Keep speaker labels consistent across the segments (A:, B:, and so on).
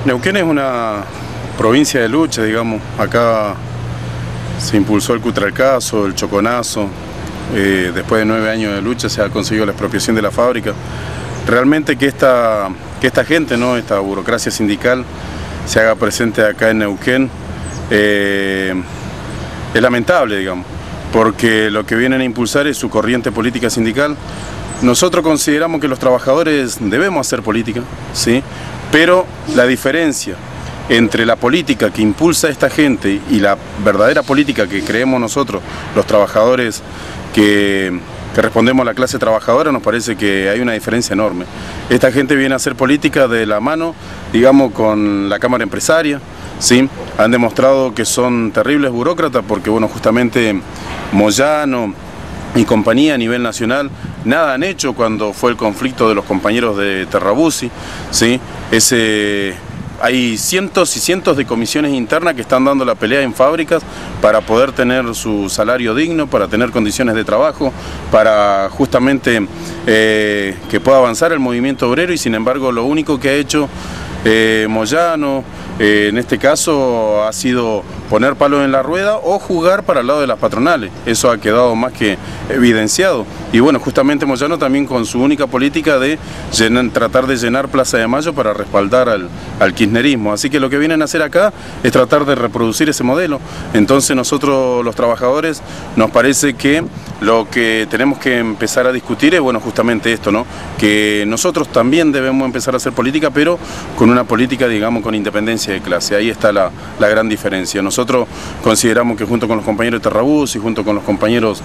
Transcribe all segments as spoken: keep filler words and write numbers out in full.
A: Neuquén es una provincia de lucha, digamos. Acá se impulsó el Cutralcazo, el Choconazo. Eh, después de nueve años de lucha se ha conseguido la expropiación de la fábrica. Realmente que esta, que esta gente, ¿no? Esta burocracia sindical se haga presente acá en Neuquén eh, es lamentable, digamos, porque lo que vienen a impulsar es su corriente política sindical. Nosotros consideramos que los trabajadores debemos hacer política, ¿sí? Pero la diferencia entre la política que impulsa a esta gente y la verdadera política que creemos nosotros, los trabajadores que, que respondemos a la clase trabajadora, nos parece que hay una diferencia enorme. Esta gente viene a hacer política de la mano, digamos, con la Cámara Empresaria, ¿sí? Han demostrado que son terribles burócratas porque, bueno, justamente Moyano y compañía a nivel nacional nada han hecho cuando fue el conflicto de los compañeros de Terrabuzzi, ¿sí? Ese, hay cientos y cientos de comisiones internas que están dando la pelea en fábricas para poder tener su salario digno, para tener condiciones de trabajo, para justamente eh, que pueda avanzar el movimiento obrero, y sin embargo lo único que ha hecho eh, Moyano eh, en este caso ha sido poner palos en la rueda o jugar para el lado de las patronales. Eso ha quedado más que evidenciado. Y bueno, justamente Moyano también con su única política de llenar, tratar de llenar Plaza de Mayo para respaldar al, al kirchnerismo. Así que lo que vienen a hacer acá es tratar de reproducir ese modelo. Entonces nosotros los trabajadores nos parece que lo que tenemos que empezar a discutir es, bueno, justamente esto, ¿no? Que nosotros también debemos empezar a hacer política, pero con una política, digamos, con independencia de clase. Ahí está la, la gran diferencia. Nosotros consideramos que junto con los compañeros de Terrabuzzi y junto con los compañeros,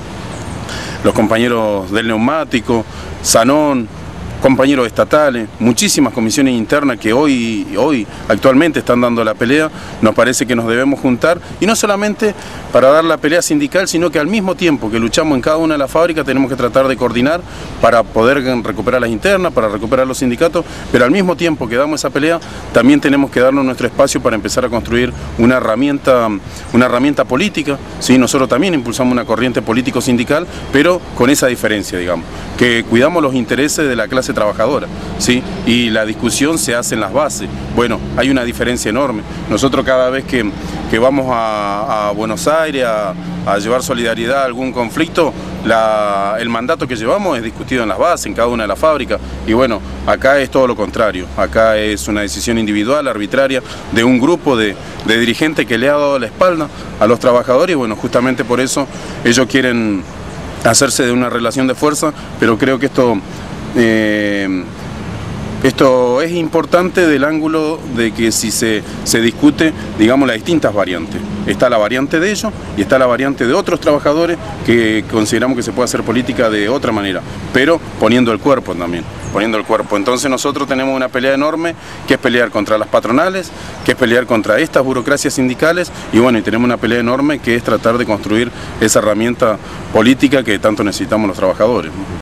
A: los compañeros del neumático, Sanón, compañeros estatales, muchísimas comisiones internas que hoy, hoy actualmente están dando la pelea, nos parece que nos debemos juntar, y no solamente para dar la pelea sindical, sino que al mismo tiempo que luchamos en cada una de las fábricas tenemos que tratar de coordinar para poder recuperar las internas, para recuperar los sindicatos, pero al mismo tiempo que damos esa pelea también tenemos que darnos nuestro espacio para empezar a construir una herramienta, una herramienta política, ¿sí? Nosotros también impulsamos una corriente político-sindical, pero con esa diferencia, digamos, que cuidamos los intereses de la clase trabajadora, ¿sí? Y la discusión se hace en las bases. Bueno, hay una diferencia enorme. Nosotros cada vez que, que vamos a, a Buenos Aires a, a llevar solidaridad a algún conflicto, la, el mandato que llevamos es discutido en las bases, en cada una de las fábricas, y bueno, acá es todo lo contrario. Acá es una decisión individual, arbitraria, de un grupo de, de dirigentes que le ha dado la espalda a los trabajadores, y bueno, justamente por eso ellos quieren hacerse de una relación de fuerza, pero creo que esto Eh, esto es importante del ángulo de que si se, se discute, digamos, las distintas variantes. Está la variante de ellos y está la variante de otros trabajadores que consideramos que se puede hacer política de otra manera, pero poniendo el cuerpo también, poniendo el cuerpo. Entonces nosotros tenemos una pelea enorme, que es pelear contra las patronales, que es pelear contra estas burocracias sindicales, y bueno, y tenemos una pelea enorme que es tratar de construir esa herramienta política que tanto necesitamos los trabajadores.